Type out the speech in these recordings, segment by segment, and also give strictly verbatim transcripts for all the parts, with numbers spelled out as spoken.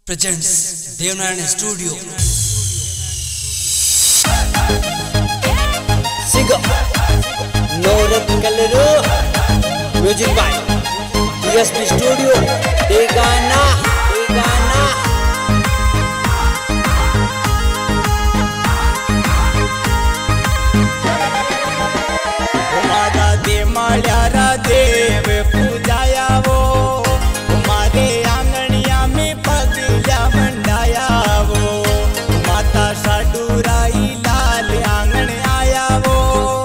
presents Devnarayan Studio. Singer Norat Kalaru, music by D S P Studio. Tegana, Tegana. हमारा दे माल्यारा देव पूजाया वो, हमारे आंगनिया में पगला मंडाया वो, माता साडूराई लाल आंगन आया वो,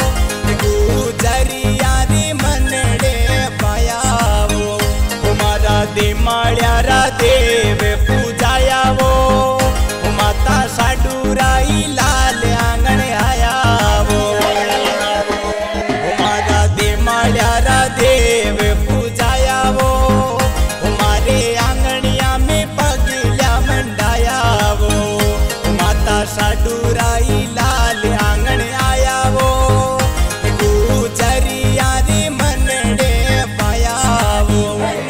गुजरिया रे मनड़े पाया वो, हमारा दे माल्यारा देव पूजाया वो, माता साडूराई लाल आंगन आया वो, माल्यारा देव पूजाया वो, हमारे आंगनिया में पगला मंडाया वो, माता साडूराई लाल आंगन आया वो, गुजरिया रे मनड़े पाया वो,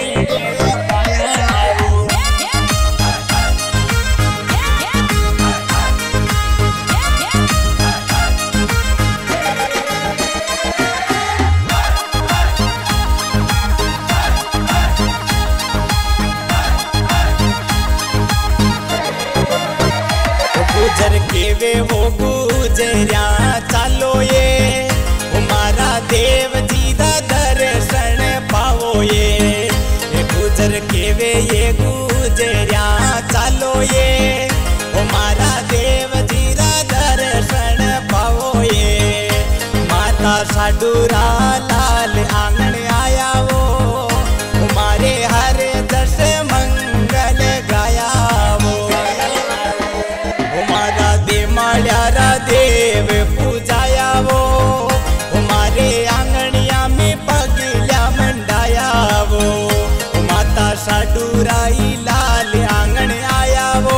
गुजर के वे वो गुजरिया चालो ये, हमारा देव जी दा दर्शन पाओ ये, गुजर के वे ये गुजरिया चालो ये, हमारा देव जी दा दर्शन पाओ ये, माता साडूरा लाल आंगन आया वो, हमारे हर दस मंगल गाया वो, हमारा दे माल्यारा देव पूजाया वो, हमारे आंगनिया में पगला मंडाया वो, माता साडूराई लाल आंगन आया वो,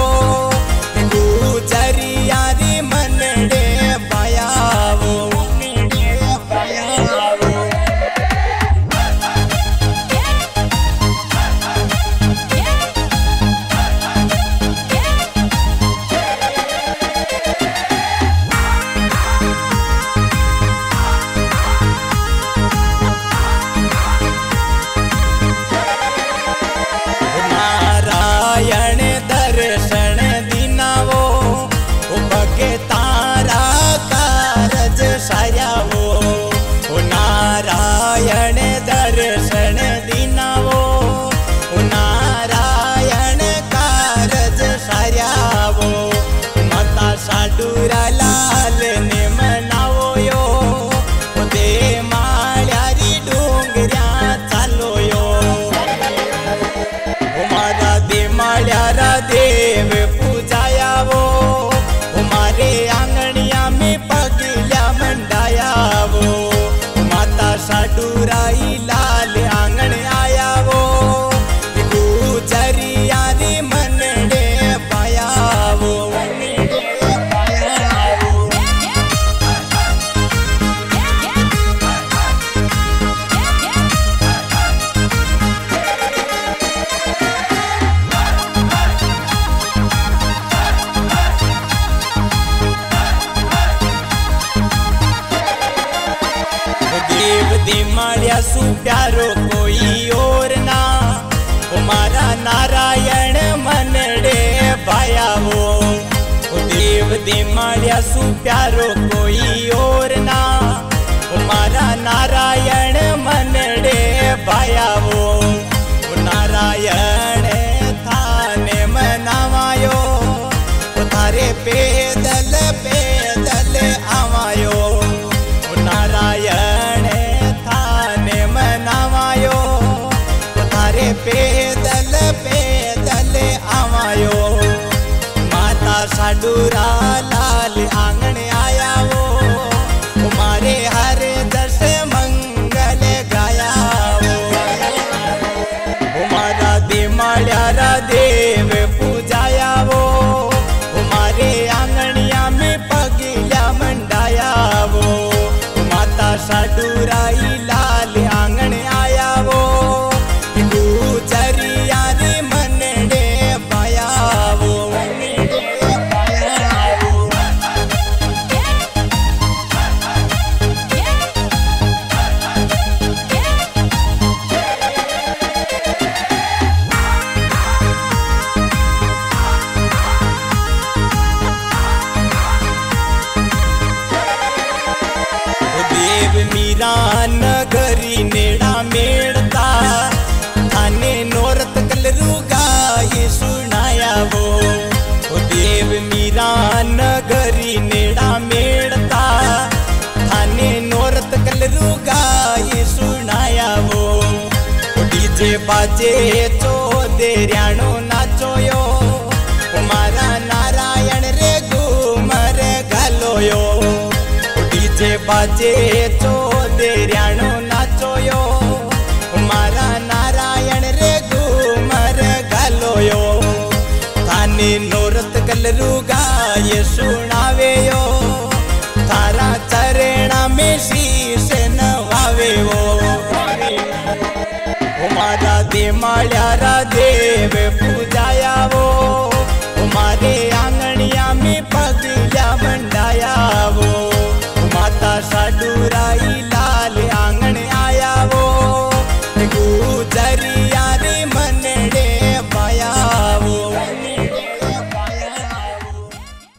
गुजरिया रे मनड़े पाया वो, पाया वो। नारायण दर्शन दीना वो, भगे तारा कारज साया वो, नारायण दर्शन दीना वो, नारायण कारज साया वो, माता साडूरा लाल ने मनावो यो, दे माल्यारी डोंगरिया चालो यो, हमारा दे माल्यारा देव पूजाया वो, हमारे आंगनिया में पगला मंडाया वो, माता साडूराई लाल आंगन आया वो, गुजरिया रे मनड़े पाया वो, पाया वो। देव दे माल्या सु प्यारो कोई और ना, हमारा नारायण मनड़े पाया वो, देव दे माल्या सु प्यारो कोई और ना, हमारा नारायण मनड़े पाया वो, नारायण थाने मनावायो, थारे पैदल पैदल आवायो, नारायण थाने मनावायो, थारे पैदल पैदल आवायो, माता साडूरा लाल आंगन आया वो, हमारे हर दस मंगल गाया वो, हमारा दे माल्यारा देव पूजाया वो, हमारे आंगनिया में पगला मंडाया वो, माता साडूराई लाल आंगन आया वो, गुजरिया रे मनड़े पाया बाजे चो देर्याणो नाचोयो मारा नारायण रे घूमर घालोयो डीजे बाजे चो देर्याणो नाचोयो मारा नारायण रे घूमर घालोयो थानी नोरत कलरू गाय सुनावेयो थारा चरणा में शीश नवावेयो मारा दे माळ्यारा देव पूजाया वो